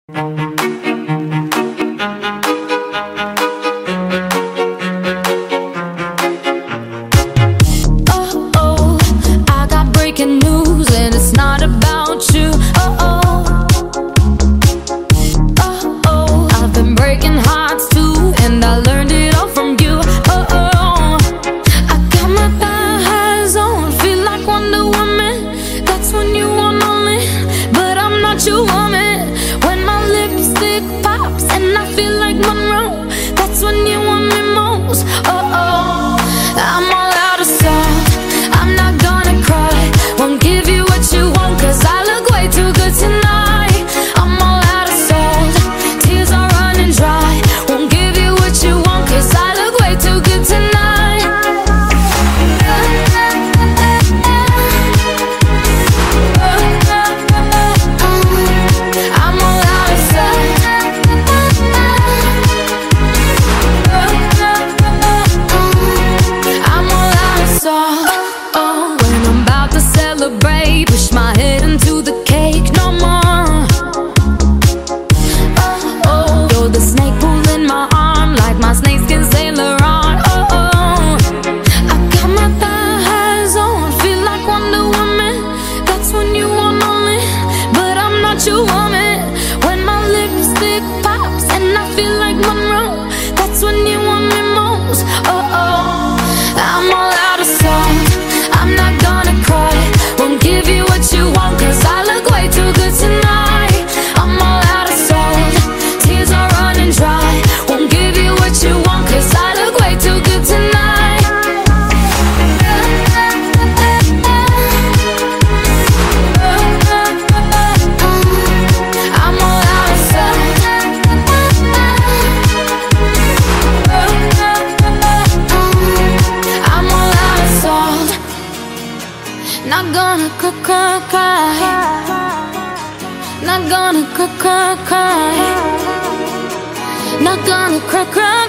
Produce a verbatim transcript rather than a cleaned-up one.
Monroe, that's when you want me most. Oh oh, I'm all out of salt. I'm not gonna cry, won't give you what you want, cause I look way too good tonight. I'm all out of salt, tears are running dry. Won't give you what you want, cause I look way too good tonight. I'm all out of salt. Oh, when I'm about to celebrate, push my head into the cake, no more. Oh, oh, you're the snake pulling my arm, like my snakeskin Saint Laurent. Oh, oh, I got my thigh highs on, feel like Wonder Woman. That's when you want me, but I'm not your woman. When my lipstick pops and I feel like Monroe, that's when you want me most. Oh, oh, I'm all out of salt. I'm not gonna cry, won't give you what you want, cause I look way too good tonight. I'm all out of salt, tears are running dry. Won't give you what you want, cause I look way too good tonight. I'm all out of salt. I'm all out of salt. Not gonna cry, cry, cry. Not gonna cry, cry, cry. Not gonna cry, cry.